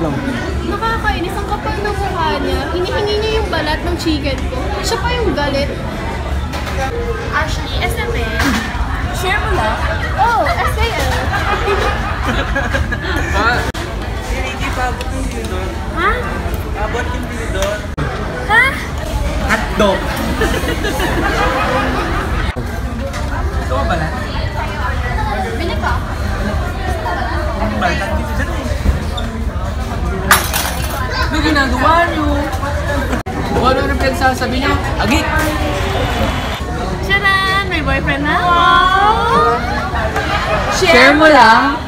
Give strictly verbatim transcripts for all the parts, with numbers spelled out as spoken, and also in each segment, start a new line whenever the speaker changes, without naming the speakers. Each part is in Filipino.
lang.
Nakakainis, ang kapal ng mukha niya. Hinihingi niya yung balat ng chicken ko. Siya pa yung galit.
Ashley, S M L. Share mo lang.
Oh, S A L.
Ha? Hindi pa abot yung tinidor.
Ha?
Abot yung tinidor.
Ha?
Hotdog! Ito ka balat?
Bili ka.
Balat dito dyan eh. Ano ginagawa niyo? Kung ano ang pinagsasabi niyo? Agi!
Charan! May boyfriend na ako!
Share mo lang!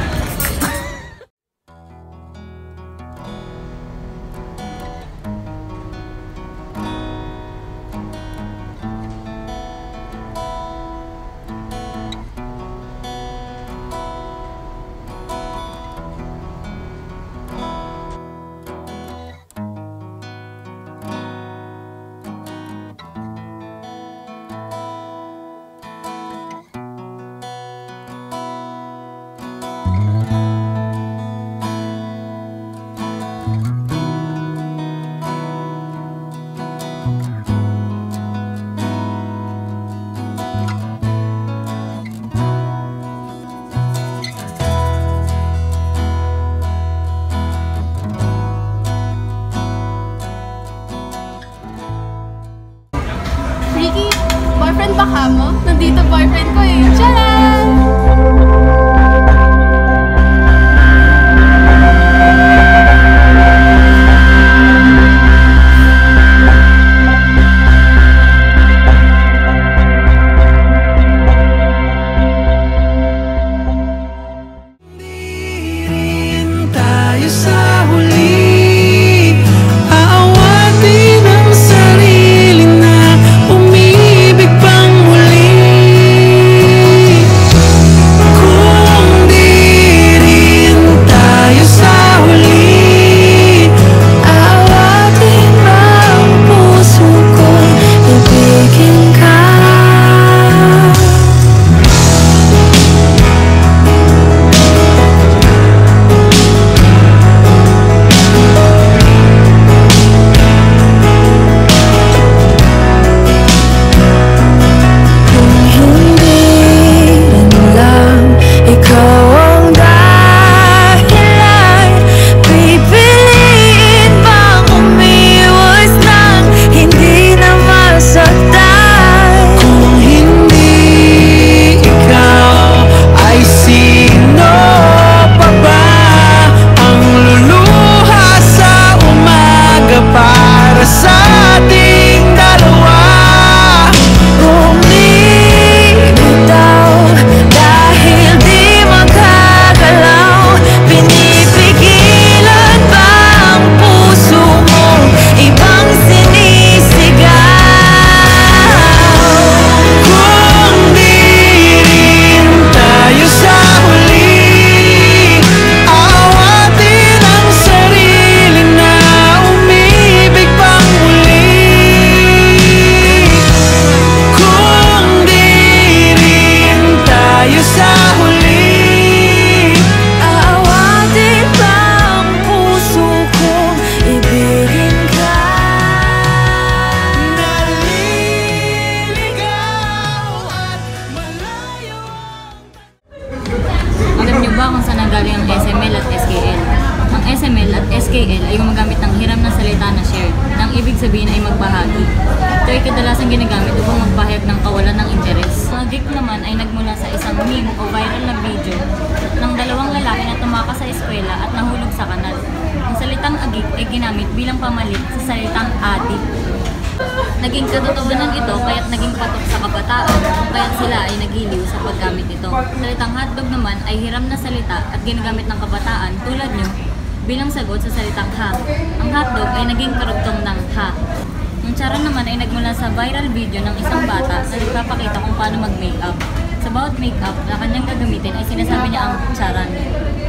Ricky, boyfriend ba ka mo? Nandito boyfriend ko eh. Tcharan!
Tayo sa huli, aawatin ang sarili na umibig pang muli. Kung di rin tayo sa huli, aawatin ang puso ko'y ibigin ka.
Alam niyo ba kung saan nanggaling ang S M L at S K L? Ang S M L at S K L ay gumagamit ng hiram na salita na shared, nang ibig sabihin ay magbahagi. Ito ay kadalasang ginagamit upang magpahayag ng kawalan ng interes. Ang agik naman ay nagmula sa isang meme o viral na video ng dalawang lalaki na tumakas sa eskwela at nahulog sa kanal. Ang salitang agik ay ginamit bilang pamalit sa salitang adik. Naging katotohanan ito kaya't naging patok sa kabataan kung kaya't sila ay nagiliw sa paggamit ito. Salitang hotdog naman ay hiram na salita at ginagamit ng kabataan tulad nyo bilang sagot sa salitang ha. Ang hotdog ay naging karugtong ng ha. Ang charan naman ay nagmula sa viral video ng isang bata na nagpapakita kung paano mag-makeup. Sa bawat makeup na kanyang gagamitin ay sinasabi niya ang charan.